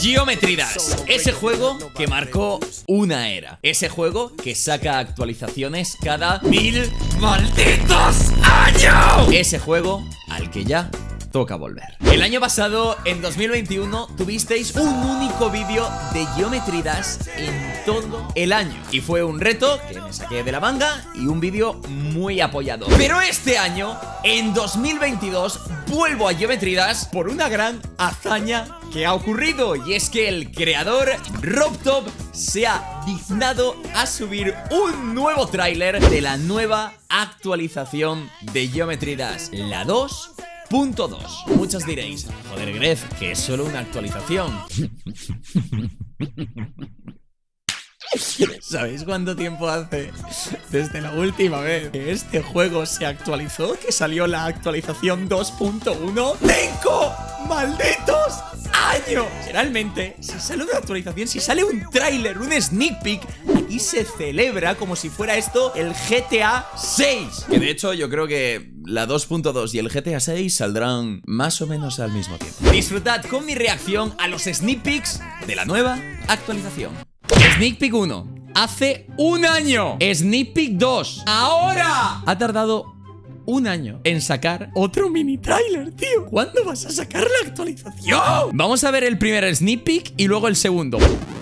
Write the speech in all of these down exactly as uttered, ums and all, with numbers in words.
Geometry Dash, ese juego que marcó una era. Ese juego que saca actualizaciones cada mil malditos años. Ese juego al que ya toca volver. El año pasado, en dos mil veintiuno, tuvisteis un único vídeo de Geometry Dash en todo el año. Y fue un reto que me saqué de la manga y un vídeo muy apoyado. Pero este año, en dos mil veintidós, vuelvo a Geometry Dash por una gran hazaña que ha ocurrido. Y es que el creador Robtop se ha dignado a subir un nuevo tráiler de la nueva actualización de Geometry Dash, la dos punto dos. Muchos diréis, joder Gref, que es solo una actualización. ¿Sabéis cuánto tiempo hace desde la última vez que este juego se actualizó? Que salió la actualización dos punto uno. ¡Cinco malditos años! Generalmente, si sale una actualización, si sale un tráiler, un sneak peek, aquí se celebra como si fuera esto el G T A seis. Que de hecho yo creo que la dos punto dos y el G T A seis saldrán más o menos al mismo tiempo. Disfrutad con mi reacción a los sneak peeks de la nueva actualización. Sneak peek uno, hace un año. Sneak peek dos, ahora. Ha tardado un año en sacar otro mini trailer, tío. ¿Cuándo vas a sacar la actualización? Vamos a ver el primer sneak peek y luego el segundo.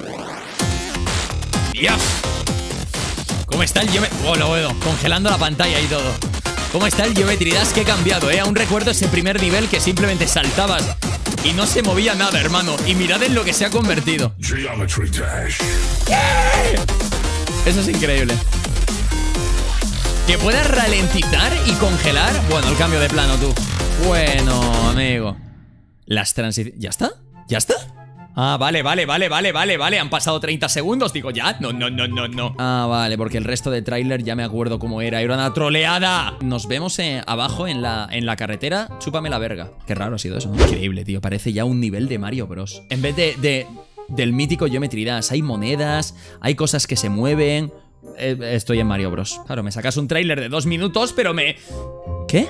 Dios. ¿Cómo está el Geometry? Oh, lo veo, congelando la pantalla y todo. ¿Cómo está el Geometry Dash? Que he cambiado, eh. Aún recuerdo ese primer nivel que simplemente saltabas y no se movía nada, hermano. Y mirad en lo que se ha convertido. Geometry Dash. ¡Yeah! Eso es increíble. Que puedas ralentizar y congelar. Bueno, el cambio de plano, tú. Bueno, amigo. Las transiciones... ¿Ya está? ¿Ya está? Ah, vale, vale, vale, vale, vale, vale. Han pasado treinta segundos, digo, ¿ya? No, no, no, no, no. Ah, vale, porque el resto de tráiler ya me acuerdo cómo era. Era una troleada. Nos vemos eh, abajo en la, en la carretera. Chúpame la verga. Qué raro ha sido eso, ¿no? Increíble, tío. Parece ya un nivel de Mario Bros. En vez de, de del mítico Geometry Dash, hay monedas, hay cosas que se mueven. Eh, estoy en Mario Bros. Claro, me sacas un tráiler de dos minutos, pero me... ¿Qué?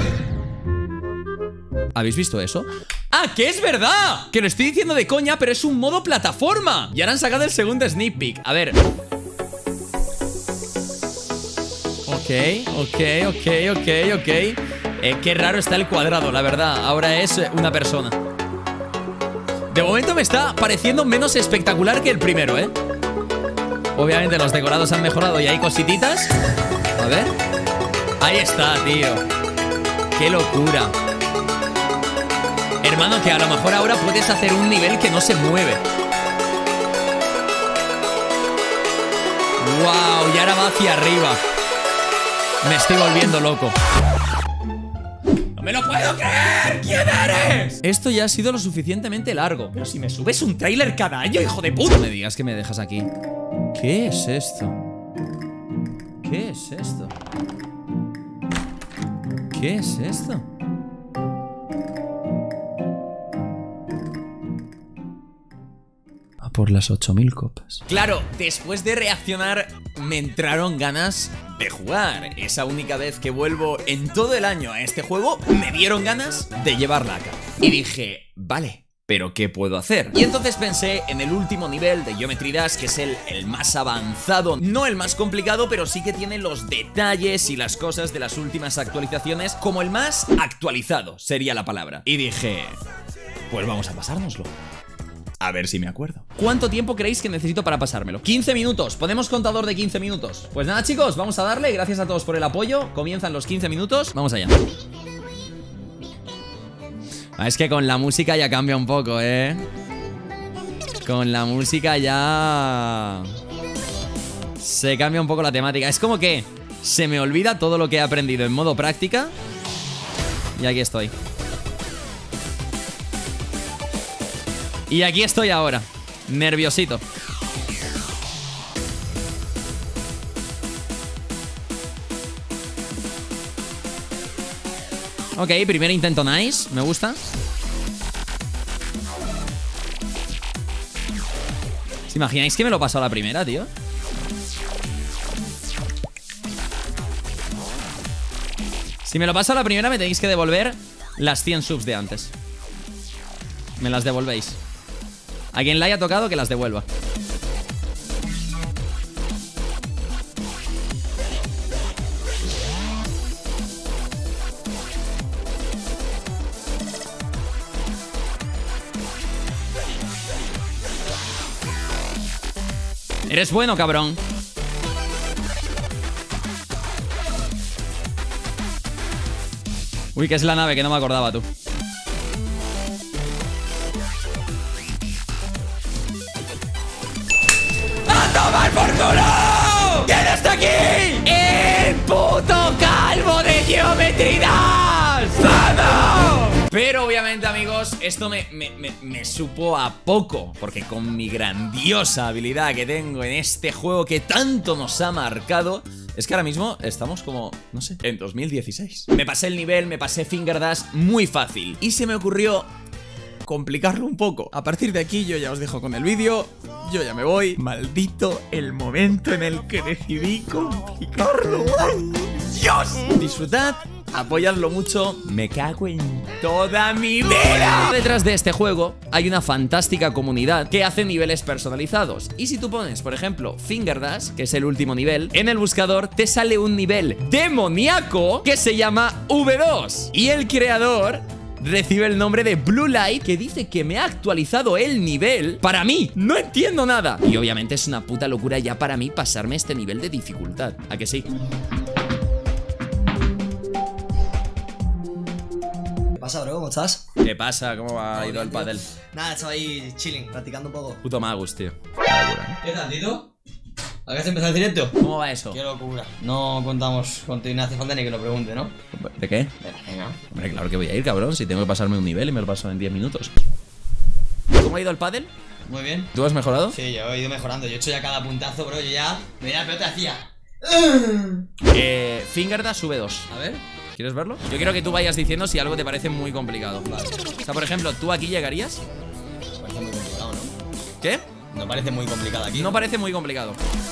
¿Habéis visto eso? ¡Ah, que es verdad! Que lo estoy diciendo de coña, pero es un modo plataforma. Y ahora han sacado el segundo sneak peek. A ver. Ok, ok, ok, ok, ok. Eh, qué raro está el cuadrado, la verdad. Ahora es una persona. De momento me está pareciendo menos espectacular que el primero, ¿eh? Obviamente los decorados han mejorado y hay cosititas. A ver. Ahí está, tío. Qué locura. Hermano, que a lo mejor ahora puedes hacer un nivel que no se mueve. Wow, y ahora va hacia arriba. Me estoy volviendo loco. ¡No me lo puedo creer! ¿Quién eres? Esto ya ha sido lo suficientemente largo. Pero si me subes un tráiler cada año, hijo de puta. No me digas que me dejas aquí. ¿Qué es esto? ¿Qué es esto? ¿Qué es esto? Por las ocho mil copas. Claro, después de reaccionar me entraron ganas de jugar. Esa única vez que vuelvo en todo el año a este juego, me dieron ganas de llevarla a cabo. Y dije, vale, ¿pero qué puedo hacer? Y entonces pensé en el último nivel de Geometry Dash, que es el, el más avanzado. No el más complicado, pero sí que tiene los detalles y las cosas de las últimas actualizaciones. Como el más actualizado, sería la palabra. Y dije, pues vamos a pasárnoslo. A ver si me acuerdo. ¿Cuánto tiempo creéis que necesito para pasármelo? quince minutos, ponemos contador de quince minutos. Pues nada, chicos, vamos a darle. Gracias a todos por el apoyo. Comienzan los quince minutos, vamos allá. Ah, es que con la música ya cambia un poco, eh. Con la música ya se cambia un poco la temática. Es como que se me olvida todo lo que he aprendido en modo práctica. Y aquí estoy. Y aquí estoy ahora, nerviosito. Ok, primer intento nice, me gusta. ¿Os imagináis que me lo paso a la primera, tío? Si me lo paso a la primera me tenéis que devolver las cien subs de antes. Me las devolvéis. A quien le haya tocado que las devuelva. Eres bueno, cabrón. Uy, que es la nave, que no me acordaba, tú. ¡A tomar por culo! ¿Quién está aquí? ¡El puto calvo de Geometry Dash! ¡Vamos! Pero obviamente, amigos, esto me, me, me, me supo a poco, porque con mi grandiosa habilidad que tengo en este juego que tanto nos ha marcado, es que ahora mismo estamos como, no sé, en dos mil dieciséis. Me pasé el nivel, me pasé Finger Dash muy fácil y se me ocurrió complicarlo un poco. A partir de aquí yo ya os dejo con el vídeo. Yo ya me voy. Maldito el momento en el que decidí complicarlo. ¡Ay, Dios! Disfrutad, apoyadlo mucho. Me cago en toda mi vida. Detrás de este juego hay una fantástica comunidad que hace niveles personalizados. Y si tú pones, por ejemplo, Finger Dash, que es el último nivel, en el buscador te sale un nivel demoníaco que se llama V dos. Y el creador recibe el nombre de Blue Light, que dice que me ha actualizado el nivel. Para mí, no entiendo nada. Y obviamente es una puta locura ya para mí pasarme este nivel de dificultad. ¿A que sí? ¿Qué pasa, bro? ¿Cómo estás? ¿Qué pasa? ¿Cómo ha ido el pádel? Nada, estaba ahí chilling, practicando un poco. Puto magus, tío. ¿Qué tal, Tito? ¿Acabas de empezar el directo? ¿Cómo va eso? Qué locura. No contamos contigo, no hace falta ni que lo pregunte, ¿no? ¿De qué? Venga, venga. Hombre, claro que voy a ir, cabrón. Si tengo que pasarme un nivel y me lo paso en diez minutos. ¿Cómo ha ido el pádel? Muy bien. ¿Tú has mejorado? Sí, yo he ido mejorando. Yo he hecho ya cada puntazo, bro. Yo ya me da la pelota hacía. Eh, Finger Dash V dos. A ver. ¿Quieres verlo? Yo quiero que tú vayas diciendo si algo te parece muy complicado. Vale. O sea, por ejemplo, ¿tú aquí llegarías? Parece muy complicado, ¿no? ¿Qué? No parece muy complicado aquí. No parece muy complicado.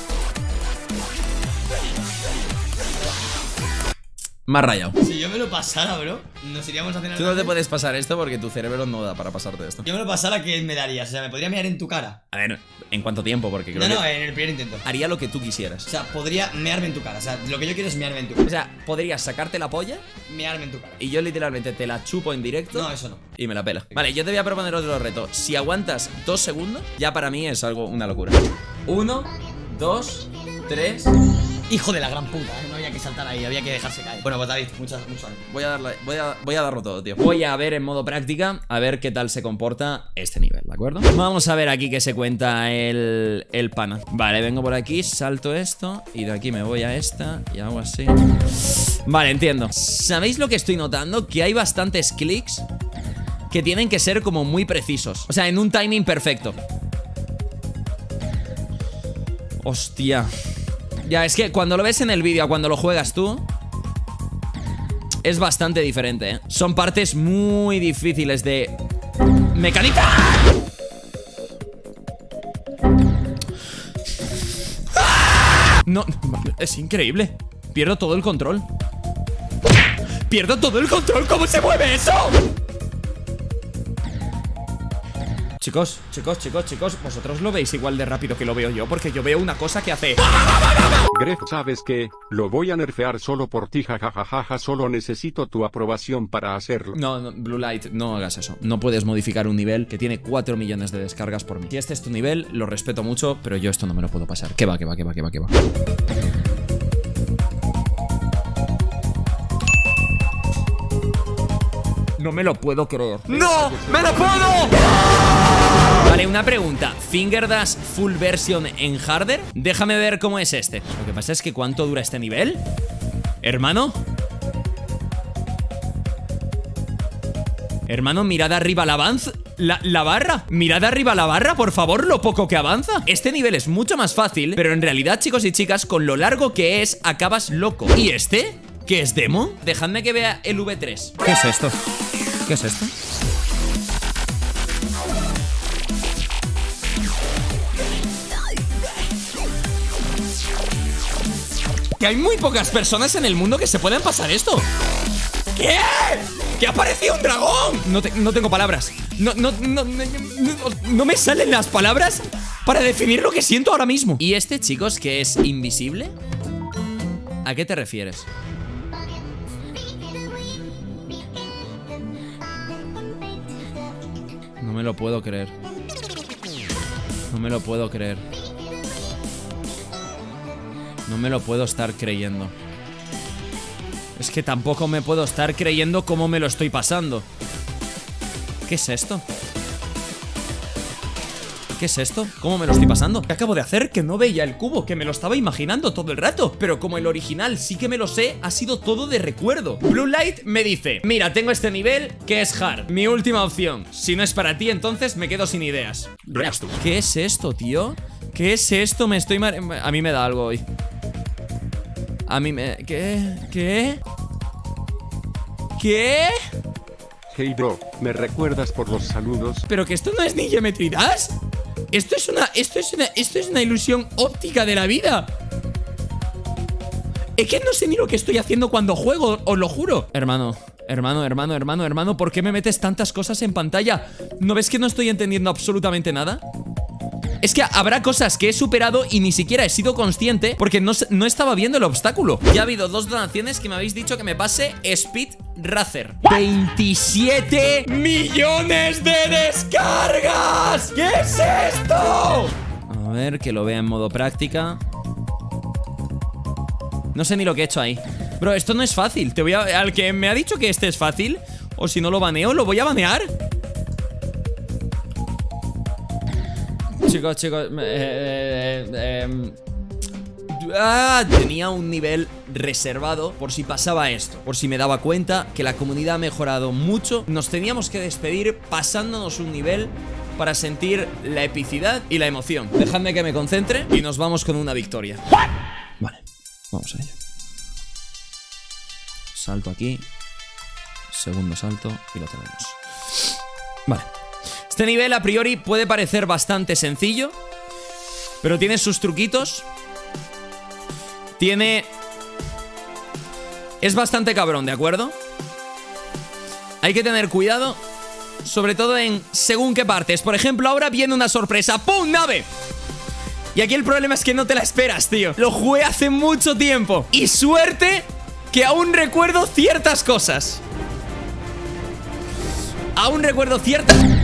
Me has rayado. Si yo me lo pasara, bro, nos iríamos a cenar. Tú no te puedes pasar esto porque tu cerebro no da para pasarte esto. Yo me lo pasara, ¿qué me darías? O sea, me podría mirar en tu cara. A ver, ¿en cuánto tiempo? Porque creo No, no, que en el primer intento. haría lo que tú quisieras. O sea, podría mearme en tu cara. O sea, lo que yo quiero es mearme en tu cara. O sea, podrías sacarte la polla Mearme en tu cara. y yo literalmente te la chupo en directo. No, eso no. Y me la pela. Vale, yo te voy a proponer otro reto. Si aguantas dos segundos, ya para mí es algo, una locura. Uno, dos, tres. Hijo de la gran puta, ¿eh? No había que saltar ahí, había que dejarse caer. Bueno, pues David, muchas, mucho ánimo. Voy a, darle, voy, a, voy a darlo todo, tío. Voy a ver en modo práctica, a ver qué tal se comporta este nivel, ¿de acuerdo? Vamos a ver aquí qué se cuenta el, el pana. Vale, vengo por aquí, salto esto y de aquí me voy a esta y hago así. Vale, entiendo. ¿Sabéis lo que estoy notando? Que hay bastantes clics que tienen que ser como muy precisos. O sea, en un timing perfecto. Hostia. Ya, es que cuando lo ves en el vídeo a cuando lo juegas tú, es bastante diferente, ¿eh? Son partes muy difíciles de mecánica. No, es increíble. Pierdo todo el control. Pierdo todo el control. ¿Cómo se mueve eso? Chicos, chicos, chicos, chicos, vosotros lo veis igual de rápido que lo veo yo, porque yo veo una cosa que hace... Gref, ¿sabes qué? Lo voy a nerfear solo por ti, jajajaja, solo necesito tu aprobación para hacerlo. No, no, Blue Light, no hagas eso. No puedes modificar un nivel que tiene cuatro millones de descargas por mí. Si este es tu nivel, lo respeto mucho, pero yo esto no me lo puedo pasar. ¿Qué va, qué va, qué va, qué va, qué va? No me lo puedo creer. ¡No! ¡Me lo puedo! Vale, una pregunta. ¿Finger Dash full version en harder? Déjame ver cómo es este. Lo que pasa es que ¿cuánto dura este nivel? Hermano. Hermano, mirad arriba la avanza. La, la barra. Mirad arriba la barra, por favor, lo poco que avanza. Este nivel es mucho más fácil, pero en realidad, chicos y chicas, con lo largo que es, acabas loco. ¿Y este? ¿Qué es demo? Dejadme que vea el V tres. ¿Qué es esto? ¿Qué es esto? Que hay muy pocas personas en el mundo que se pueden pasar esto. ¿Qué? ¡Que ha aparecido un dragón! No, te, no tengo palabras. No, no, no, no, no, no me salen las palabras para definir lo que siento ahora mismo. ¿Y este, chicos, que es invisible? ¿A qué te refieres? No me lo puedo creer. No me lo puedo creer. No me lo puedo estar creyendo. Es que tampoco me puedo estar creyendo cómo me lo estoy pasando. ¿Qué es esto? ¿Qué es esto? ¿Cómo me lo estoy pasando? ¿Qué acabo de hacer? Que no veía el cubo, que me lo estaba imaginando todo el rato. Pero como el original sí que me lo sé, ha sido todo de recuerdo. Blue Light me dice: mira, tengo este nivel que es hard. Mi última opción. Si no es para ti, entonces me quedo sin ideas. ¿Qué es esto, tío? ¿Qué es esto? Me estoy... mar... A mí me da algo hoy. A mí me... ¿Qué? ¿Qué? ¿Qué? Hey bro, ¿me recuerdas por los saludos? ¿Pero que esto no es ni Geometry Dash? Esto es una... Esto es una... Esto es una ilusión óptica de la vida. Es que no sé ni lo que estoy haciendo cuando juego, os lo juro. Hermano, hermano, hermano, hermano, hermano, ¿por qué me metes tantas cosas en pantalla? ¿No ves que no estoy entendiendo absolutamente nada? Es que habrá cosas que he superado y ni siquiera he sido consciente porque no, no estaba viendo el obstáculo. Ya ha habido dos donaciones que me habéis dicho que me pase Speed Racer. ¡veintisiete millones de descargas! ¿Qué es esto? A ver, que lo vea en modo práctica. No sé ni lo que he hecho ahí. Bro, esto no es fácil. Te voy a... Al que me ha dicho que este es fácil, o si no lo baneo, lo voy a banear. Chicos, chicos eh, eh, eh, ah, tenía un nivel reservado por si pasaba esto, por si me daba cuenta que la comunidad ha mejorado mucho. Nos teníamos que despedir pasándonos un nivel para sentir la epicidad y la emoción. Dejadme que me concentre y nos vamos con una victoria. Vale, vamos a ello. Salto aquí. Segundo salto y lo tenemos. Vale. Este nivel a priori puede parecer bastante sencillo, pero tiene sus truquitos. Tiene... Es bastante cabrón, ¿de acuerdo? Hay que tener cuidado, sobre todo en según qué partes. Por ejemplo, ahora viene una sorpresa. ¡Pum! ¡Nave! Y aquí el problema es que no te la esperas, tío. Lo jugué hace mucho tiempo. Y suerte que aún recuerdo ciertas cosas. Aún recuerdo ciertas...